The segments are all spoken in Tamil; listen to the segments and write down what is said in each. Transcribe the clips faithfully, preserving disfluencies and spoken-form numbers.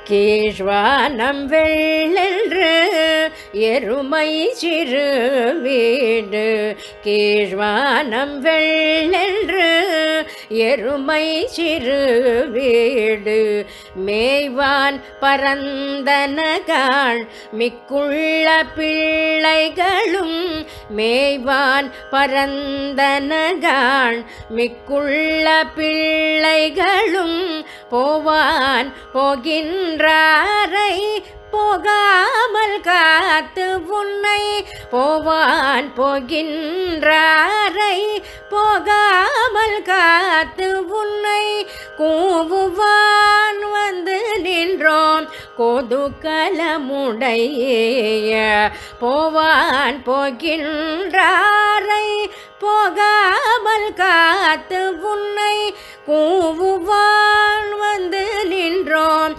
கீழ்வானம் வெள்ளென்று எருமை சிறு வீடு கீழ்வானம் வெள்ளென்று எருமை சிறு வீடு மேய்வான் பரந்தனகாள் மிக்குள்ள பிள்ளைகளும் மேய்வான் பரந்தனகாள் மிக்குள்ள பிள்ளைகளும் போவான் போகின்றாரை போகாமல் காத்து உன்னை போவான் போகின்றாரை போகாமல் காத்து உன்னை கூவுவான் வந்து நின்றோம் கோதுகலமுடைய போவான் போகின்றாரை போகாமல் காத்து உன்னை கூவுவான் வந்து நின்றோம்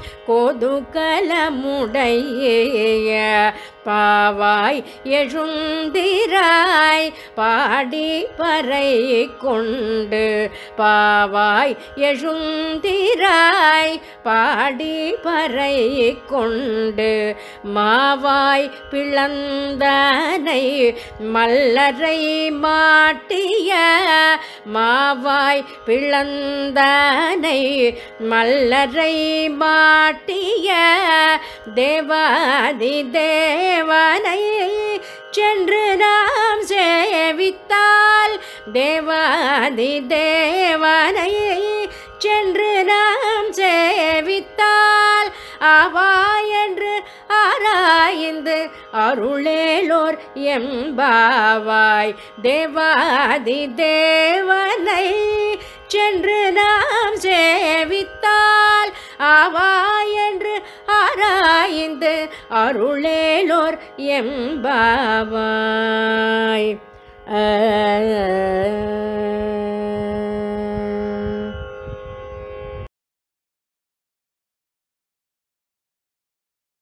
கோதுகலமுடைய பாவாய் எழுந்திராய் பாடி பறை கொண்டு பாவாய் எழுந்திராய் பாடி பறை கொண்டு மாவாய் பிளந்தனை மல்லரை மாட்டிய மாவாய் பிளந்தனை மல்லரை மாட்டிய தேவாதி தேவனை சென்று நாம் சேவித்தால் தேவாதி தேவனை சென்று நாம் சேவித்தால் ஆவா என்று ஆராய்ந்து அருளேலோர் எம்பாவாய் தேவாதி தேவனை சென்று நாம் சேவித்தால் ஆவா என்று ஆராய்ந்து அருளேலோர் எம்பாவாய்.